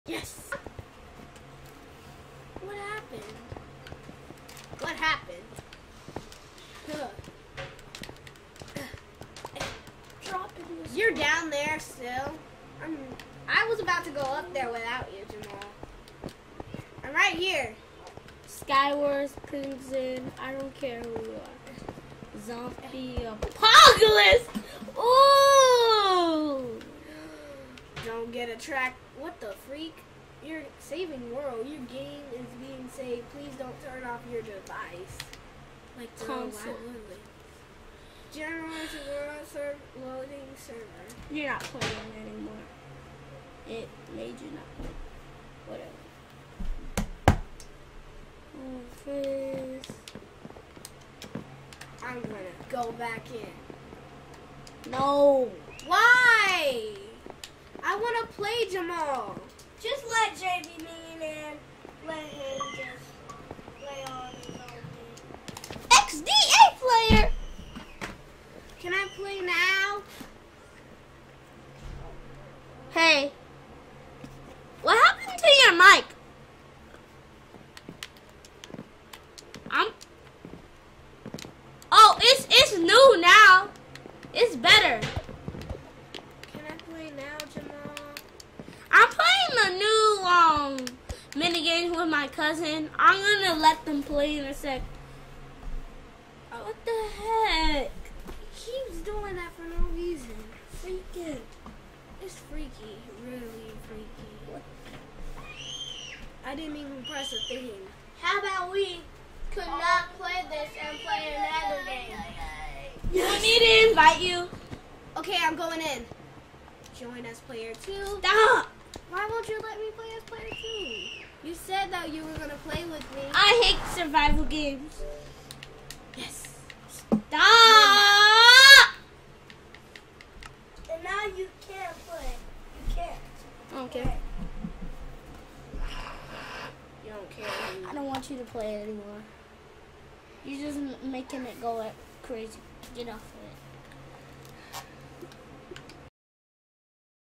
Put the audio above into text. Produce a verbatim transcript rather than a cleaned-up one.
Yes! What happened? What happened? You're down there still. I'm, I was about to go up there without you, Jamal. I'm right here. Skywars, Crimson, I don't care who you are. Zombie Apocalypse! Ooh! Don't get a track. What the freak? You're saving world. Your game is being saved. Please don't turn off your device. Like the Console. General world server loading server. You're not playing anymore. It made you not play. Whatever. Oh, Fizz. I'm gonna go back in. No. Why? I want to play Jamal. Just let J B me in. Let him just play on his own. X D A player. Can I play now? Hey. What happened to your mic? I'm. Oh, it's it's new now. It's better. Can I play now, Jamal? I'm playing the new um mini games with my cousin. I'm gonna let them play in a sec. Oh. What the heck? He keeps doing that for no reason. Freaking. It's freaky. Really freaky. What? I didn't even press a thing. How about we could not play this and play another game? You want me to invite you? Okay, I'm going in. Join as player two. Stop! Why won't you let me play as player two? You said that you were gonna play with me. I hate survival games. Yes. Stop! And now you can't play. You can't. Okay. You don't care. I don't want you to play it anymore. You're just m- making it go like crazy. Get off of it.